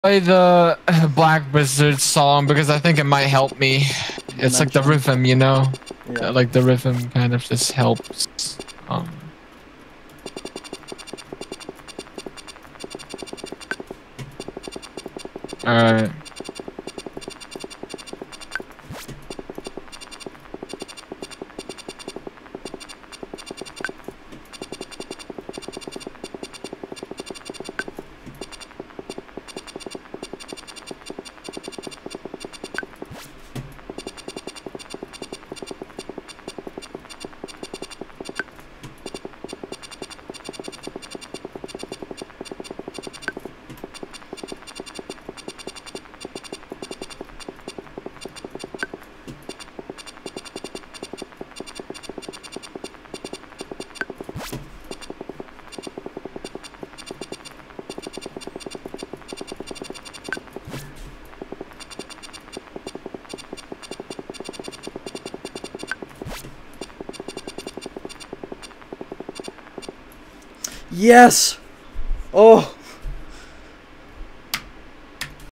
Play the Black Wizard song because I think it might help me. It's like the rhythm, you know? Yeah. Like the rhythm kind of just helps. Alright. Yes! Oh!